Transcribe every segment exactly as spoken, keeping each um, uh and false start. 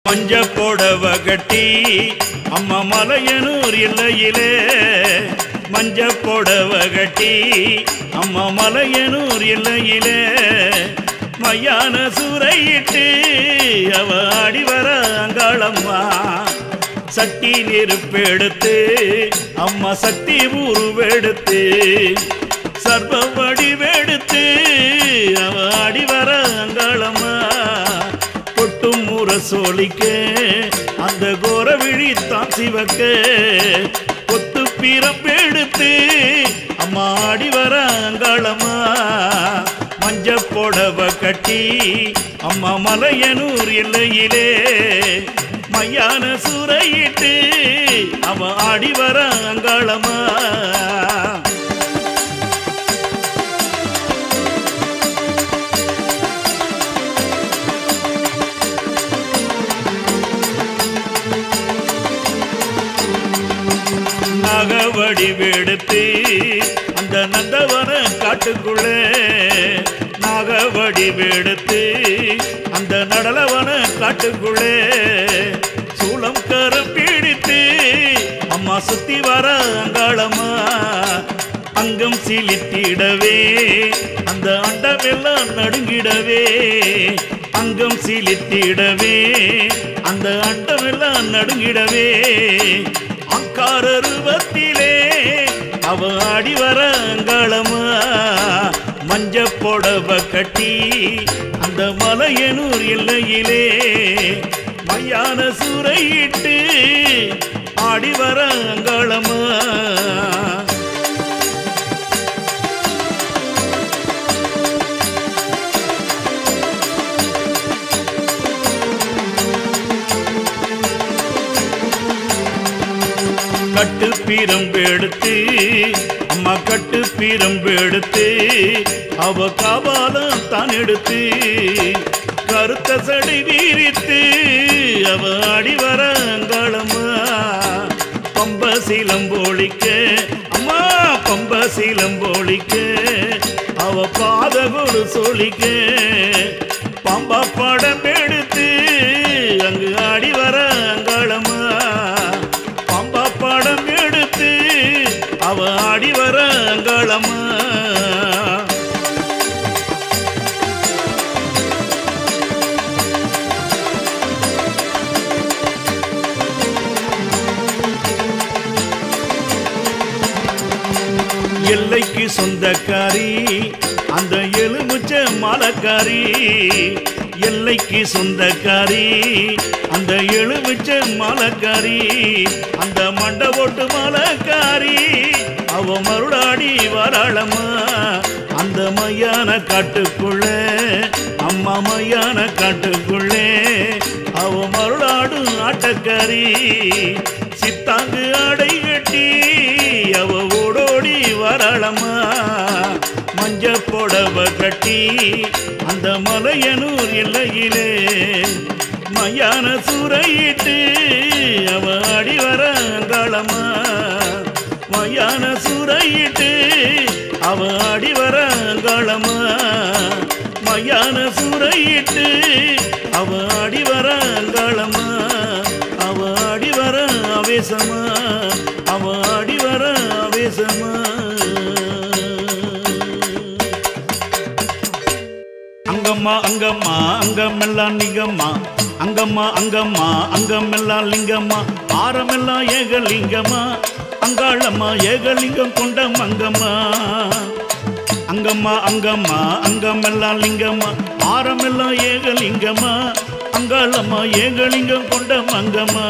மஞ்ச போடவ கட்டி அம்மா மலையனூர் இல்லையிலே மஞ்ச போடவ கட்டி அம்மா மலையனூர் இல்லையிலே மையான சூறையிட்டு அவ ஆடி வர அங்காளம்மா சட்டி நெருப்பெடுத்து அம்மா சக்தி உருவெடுத்து சர்வ வடிவெடுத்து அவ ஆடி வர அங்காளம்மா பொட்டும் முரசோலிக்க அந்த கோர விழித்தான் சிவக்க கொத்து பிறப்பெடுத்து அம்மா ஆடி வர அங்காளம்மா மஞ்ச போடவ கட்டி அம்மா மலையனூர் எல்லையிலே மையான சூறையிட்டு அவ ஆடி வர அங்காளம்மா நாகவடிவெடுத்து அந்த நந்தவன காட்டுக்குள்ளே நாகவடிவெடுத்து அந்த நடலவன காட்டுக்குள்ளே சூளம் கரம் பிடித்து அம்மா சுத்தி வர அங்காளம்மா அங்கம் சிலித்திடவே அந்த அண்டமெல்லாம் நடுங்கிடவே அங்கம் சிலித்திடவே அந்த அண்டமெல்லாம் நடுங்கிடவே அங்காரருவத்திலே அவ ஆடி வர அங்காளம்மா மஞ்ச போடவ கட்டி அந்த மலையனூர் எல்லையிலே மையான சூறையிட்டு ஆடி வர அங்காளம்மா கட்டு பீரம்பு எடுத்து அம்மா கட்டு பீரம்பு எடுத்து அவ காபாலம் தான் எடுத்து கருத்த சடை வீரித்து அவ ஆடி வர அங்காளம்மா பம்ப சீலம்போலிக்க அம்மா பம்ப சீலம்போலிக்க அவ பாதகோடு சோழிக்க பம்பா படம் எடுத்து அங்கு ஆடி வர அங்காளம்மா படம் எடுத்து அவ ஆடி வர அங்காளம்மா எல்லைக்கு சொந்தக்காரி அந்த எலுமிச்ச மாலக்காரி எல்லைக்கு சொந்தக்காரி அந்த எலுமிச்ச மாலக்காரி அந்த மண்ட ஓட்டு மாலக்காரி அவ மருளாடி வராளம்மா அந்த மையான காட்டுக்குள்ள அம்மா மையான காட்டுக்குள்ளே அவ மருளாடு ஆட்டக்காரி சித்தாங்கு ஆடை கட்டி அவ ஓடோடி வராளம்மா மஞ்ச போடவ கட்டி அந்த மலையனூர் எல்லையிலே மையான சூறையிட்டு அவ ஆடி வர அங்காளம்மா மையான சூறையிட்டு அவ ஆடி வர அங்காளம்மா மையான சூறையிட்டு அவ ஆடி வர அங்காளம்மா அவ ஆடி வர ஆவேசமா அவ ஆடி வர ஆவேசமா அங்கம்மா அங்கம்மா அங்கமெல்லாம் லிங்கம்மா அங்கம்மா அங்கம்மா அங்கமெல்லாம் லிங்கம்மா ஆரமெல்லாம் ஏகலிங்கம்மா அங்காளம்மா ஏகலிங்கம் கொண்ட மங்கம்மா அங்கம்மா அங்கம்மா அங்கமெல்லாம் லிங்கம்மா ஆரமெல்லாம் ஏகலிங்கம்மா அங்காளம்மா ஏகலிங்கம் கொண்ட மங்கம்மா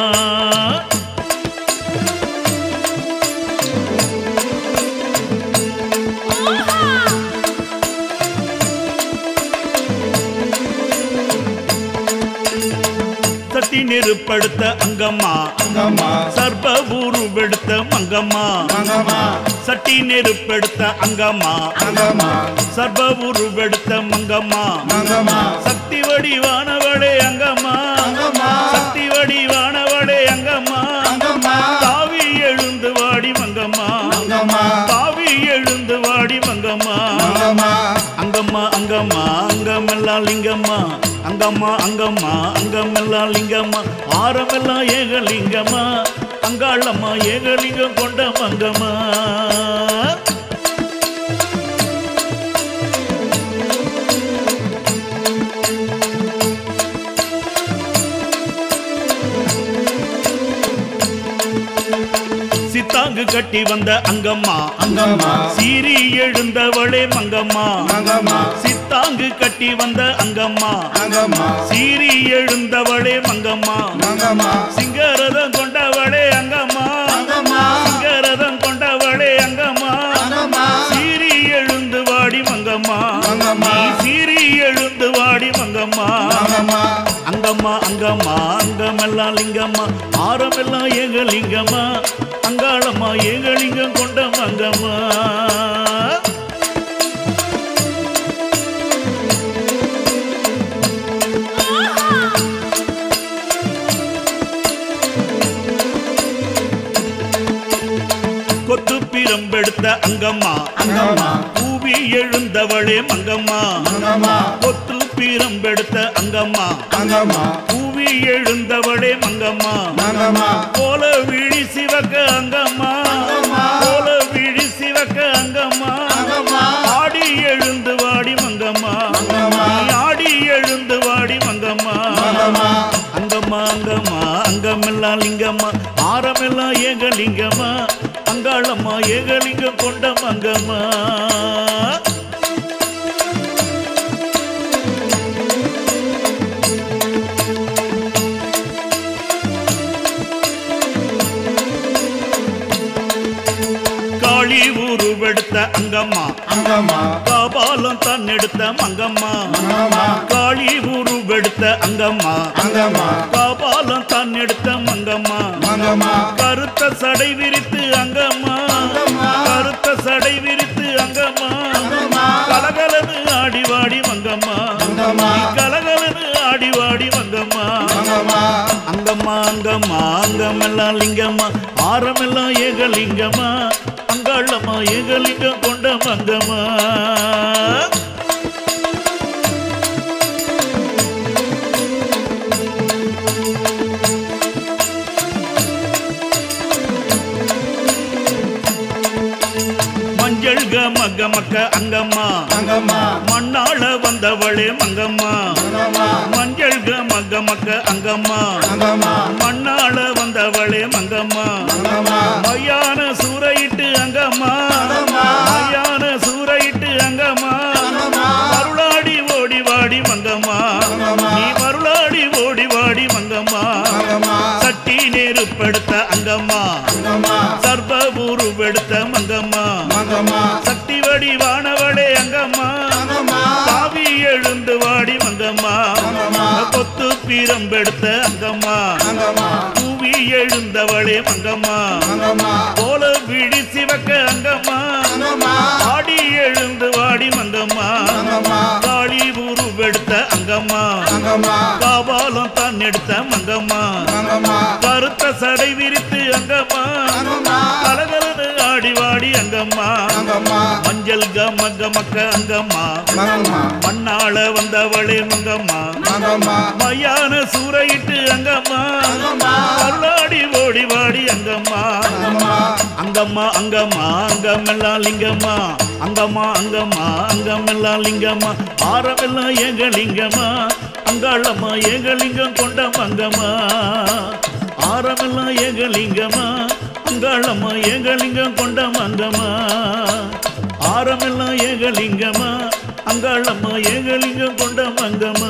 சட்டி நெருப்படுத்த அங்கம்மா அங்கம்மா சர்ப உருவெடுத்த மங்கம்மா மங்கம்மா சட்டி நெருப்படுத்த அங்கம்மா அங்கம்மா சர்ப உருவெடுத்த மங்கம்மா மங்கம்மா சக்தி வடிவானவளே அங்கம்மா அங்கம்மா சக்தி வடிவானவளே அங்கம்மா அங்கம்மா தாவி எழுந்து வாடி மங்கம்மா அங்கம்மா தாவி எழுந்து வாடி மங்கம்மா அங்கம்மா அங்கம்மா அங்கம்மா அங்கமெல்லாம் லிங்கம்மா அங்க அங்கம்மா அங்கம்மா அங்கமெல்லாம் லிங்கம்மா ஆரமெல்லாம் ஏகலிங்கம்மா அங்காளம்மா ஏகலிங்கம் கொண்ட மங்கம்மா சித்தாங்கு கட்டி வந்த அங்கம்மா அங்கம்மா சீரி எழுந்தவளே மங்கம்மா மங்கம்மா சித்தாங்கு கட்டி வந்த அங்கம்மா அங்கம்மா சீரி எழுந்தவளே மங்கம்மா மங்கம்மா சிங்கரதம் கொண்டவளே அங்கம்மா அங்கம்மா சிங்கரதம் கொண்டவளே அங்கம்மா அங்கம்மா சீரி எழுந்து வாடி மங்கம்மா மங்கம்மா சீரி எழுந்து வாடி மங்கம்மா மங்கம்மா அங்கம்மா அங்கம்மா அங்கமெல்லாம் லிங்கம்மா ஆரமெல்லாம் ஏகலிங்கம்மா அங்காளம்மா ஏகலிங்கம் கொண்ட மங்கம்மா கொத்து பிரம்பெடுத்த அங்கம்மா அங்கம்மா பூவி எழுந்தவளே மங்கம்மா மங்கம்மா கொத்து பிரம்பெடுத்த அங்கம்மா அங்கம்மா பூவி எழுந்தவளே மங்கம்மா மங்கம்மா கோல விழி சிவக்க அங்கம்மா கோல விழி சிவக்க அங்கம்மா ஆடி எழுந்து வாடி மங்கம்மா ஆடி எழுந்து வாடி மங்கம்மா அங்கம்மா அங்கம்மா அங்கமெல்லாம் லிங்கம்மா ஆரமெல்லாம் ஏகலிங்கம்மா அங்காளம்மா ஏகலிங்கம் கொண்ட மங்கம்மா காளி உருவெடுத்த அங்கம்மா அங்கம்மா காபாலம் தான் எடுத்த மங்கம்மா காளி உருவெடுத்த அங்கம்மா அங்கம்மா காபாலம் தான் எடுத்த மங்கம்மா மங்கம்மா கருத்த சடை விரித்து அங்கம்மா கருத்த சடை விரித்து அங்கம்மா கலகலனு ஆடி வாடி மங்கம்மா கலகலனு ஆடி வாடி மங்கம்மா அங்கம்மா அங்கம்மா அங்கமெல்லாம் லிங்கம்மா ஆரமெல்லாம் ஏகலிங்கம்மா அங்காளம்மா ஏகலிங்கம் கொண்ட மங்கம்மா மஞ்சள்க மக்க மக்க அங்கம்மா அங்கம்மா மண்ணாள வந்தவளே மங்கம்மா மஞ்சள்க மக்க மக்க அங்கம்மா அங்கம்மா மண்ணாள வந்தவளே மங்கம்மா மையான சூறையிட்டு அங்கம்மா மையான சூறையிட்டு அங்கம்மா மருளாடி ஓடி வாடி மங்கம்மா நீ மருளாடி ஓடி வாடி மங்கம்மா சட்டி நெருப்படுத்த அங்கம்மா சர்ப உருவெடுத்த மங்கம்மா சக்தி வடி வானவளே அங்கம்மா சாவி எழுந்து வாடி மங்கம்மா கொத்து பீரம்பெடுத்த அங்கம்மா பூவி எழுந்தவளே மங்கம்மா போல விழி சிவக்க அங்கம்மா ஆடி எழுந்து வாடி மங்கம்மா காளி உருவெடுத்த அங்கம்மா காபாலம் தான் எடுத்த மங்கம்மா கருத்த சடை விரித்து அங்கம்மா கலகலனு ஆடி வாடி அங்கம்மா மஞ்சள் கம கமக்க அங்கம்மா மண்ணாள வந்தவளே மங்கம்மா மையான சூறையிட்டு அங்கம்மா கருளாடி ஓடி வாடி அங்கம்மா அங்கம்மா அங்கம்மா அங்கமெல்லாம் லிங்கம்மா அங்கம்மா அங்கம்மா அங்கமெல்லாம் லிங்கம்மா ஆரமெல்லாம் ஏகலிங்கம்மா அங்காளம்மா ஏகலிங்கம் கொண்ட மங்கம்மா ஆரமெல்லாம் ஏகலிங்கம்மா அங்காளம்மா ஏகலிங்கம் கொண்ட மங்கம்மா ஆரமெல்லாம் ஏகலிங்கம்மா அங்காளம்மா ஏகலிங்கம் கொண்ட மங்கம்மா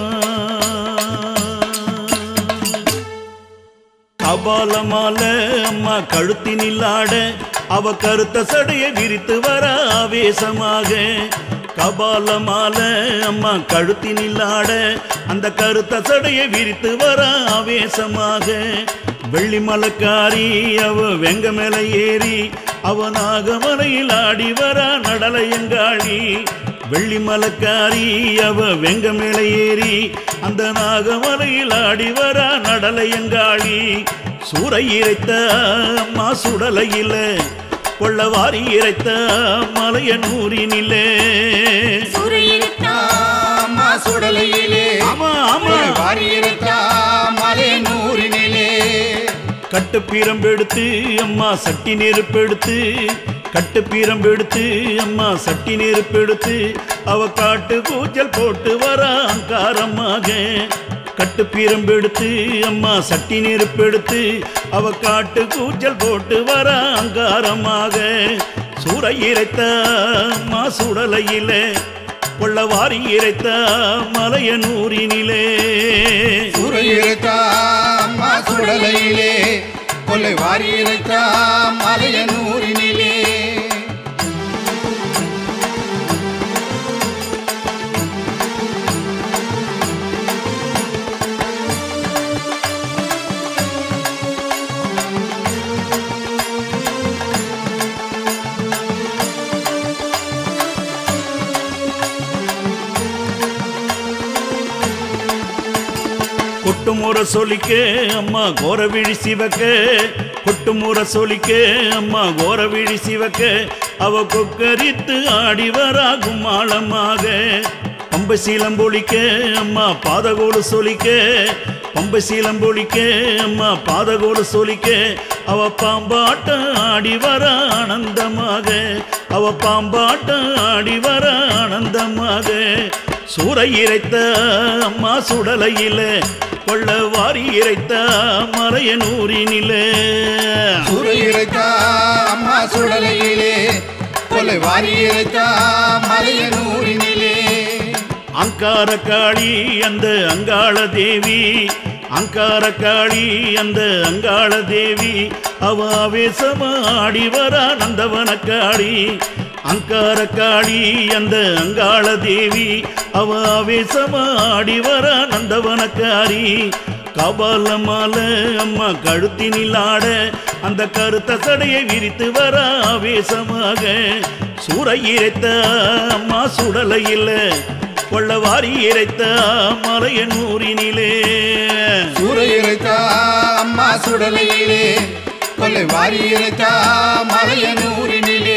கபாலமால அம்மா கழுத்தினில் ஆட அவ கருத்த சடையை விரித்து வர ஆவேசமாக கபாலமால அம்மா கழுத்தினில் ஆட அந்த கருத்த சடையை விரித்து வர ஆவேசமாக வெள்ளி மலக்காரி அவ வெங்க மேல ஏறி அவ நாகமலையில் ஆடி வர நடலையங்காளி வெள்ளி மலக்காரி அவ வெங்க மேல ஏறி அந்த நாகமலையில் ஆடி வர நடலையங்காளி சூறை இறைத்த அம்மா சுடலையில கொள்ளவாரி இறைத்த மலையனூரினிலே சூறை இறைத்த அம்மா சுடலையிலே ஆமா ஆமா வாரியிருக்கா மலையனூரினிலே கட்டு பீரம்பெடுத்து அம்மா சட்டி நெருப்பெடுத்து கட்டு பீரம்பெடுத்து அம்மா சட்டி நெருப்பெடுத்து அவ காட்டு கூச்சல் போட்டு வர அங்காரமாக கட்டு பீரம்பெடுத்து அம்மா சட்டி நெருப்பெடுத்து அவ காட்டு கூச்சல் போட்டு வர அங்காரமாக சூறை இறைத்த அம்மா சுடலையிலே கொள்ளவாரி இறைத்த மலையனூரினிலே சூறை இறைத்தா அம்மா சுடலையிலே கொள்ளை வாரி இறைத்தா மலையனூரினிலே கொட்டுமுறை சொல்லிக்க அம்மா கோர விழி சிவக்க கொட்டுமுறை சொல்லிக்க அம்மா கோர விழி சிவக்க அவ கொக்கரித்து ஆடி வராகும் மாளமாக பம்பை சீலம்பொழிக்க அம்மா பாதகோடு சொல்லிக்க பம்பை சீலம்பொழிக்க அம்மா பாதகோடு சொல்லிக்க அவ பாம்பாட்டம் ஆடி வர ஆனந்தமாக அவ பாம்பாட்டம் ஆடி வர ஆனந்தமாக சூறை இறைத்த அம்மா சுடலையில கொள்ள வாரி இறைத்த மலையனூரினிலே சூறை இறைத்தா அம்மா சுடலையிலே கொள்ளை வாரி இறைத்தா மலையனூரினிலே அங்கார காளி அந்த அங்காள தேவி அங்கார காளி அந்த அங்காள தேவி அவ ஆவேசமாடி வர நந்தவன காளி அங்கார காளி அந்த அங்காள தேவி அவ ஆவேசமாடி வர நந்தவனக்காரி கபால மாலை அம்மா கழுத்தினில் ஆட அந்த கருத்த சடையை விரித்து வர ஆவேசமாக சூறை இறைத்த அம்மா சுடலையில கொள்ளவாரி இறைத்த மலையனூரினிலே சூறை இறைத்தா அம்மா சுடலையிலே கொள்ளை வாரி இறைத்தா மலையனூரினிலே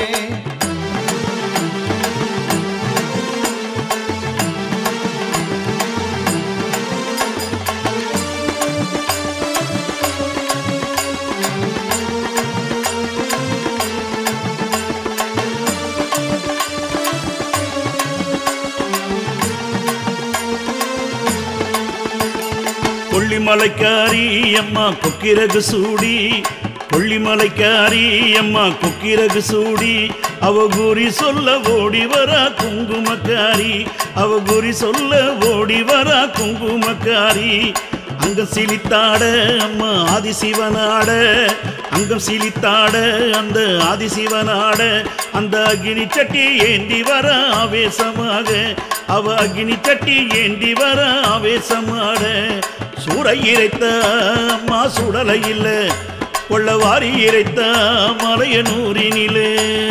கொல்லிமலைக்காரி அம்மா கொக்கிரகு சூடி கொல்லிமலைக்காரி அம்மா கொக்கிரகு சூடி அவ குறி சொல்ல ஓடி வர குங்குமக்காரி அவ குறி சொல்ல ஓடி வர குங்குமக்காரி அங்கம் சிலித்தாட அம்மா ஆதிசிவனாட அங்கம் சிலித்தாட அந்த ஆதிசிவனாட அந்த அக்னி சட்டி ஏந்தி வர ஆவேசமாக அவ அக்னி சட்டி ஏந்தி வர ஆவேசமாட சூறை இறைத்த அம்மா சுடலையில கொள்ளவாரி இறைத்த மலையனூரினிலே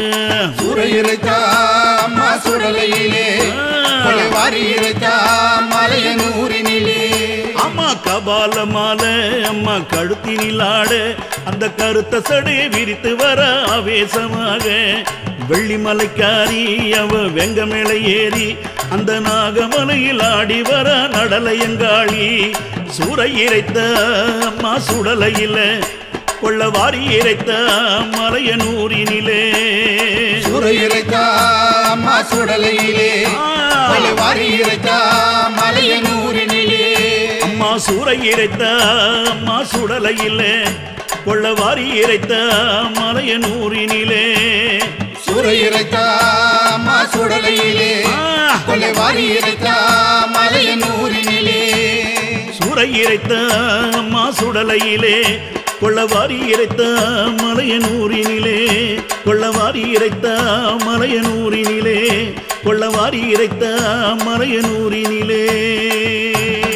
சூறை இறைத்தா அம்மா சுடலையிலே கொள்ளை வாரி இறைத்தா மலையனூரினிலே அம்மா கபால மாலை அம்மா கழுத்தினில் ஆட அந்த கருத்த சடையை விரித்து வர ஆவேசமாக வெள்ளிமலைக்காரி அவ வெங்கமேளை ஏறி அந்த நாகமலையில் ஆடி வர நடலையங்காளி சூறை இறைத்த அம்மா சுடலையில கொள்ளவாரி இறைத்த மலையனூரினிலே சூறை இறைத்தா அம்மா சுடலையிலே கொள்ளை வாரி இறைத்தா மலையனூரினிலே அம்மா சூறை இறைத்த அம்மா சுடலையிலே கொள்ளவாரி இறைத்த மலையனூரினிலே சூறை இறைத்தா அம்மா சுடலையிலே கொள்ளை வாரி இறைத்தா மலையனூரினிலே சூறை இறைத்த அம்மா சுடலையிலே கொள்ளவாரி இறைத்த மலையனூரினிலே கொள்ளவாரி இறைத்த மலையனூரினிலே கொள்ளவாரி இறைத்த மலையனூரினிலே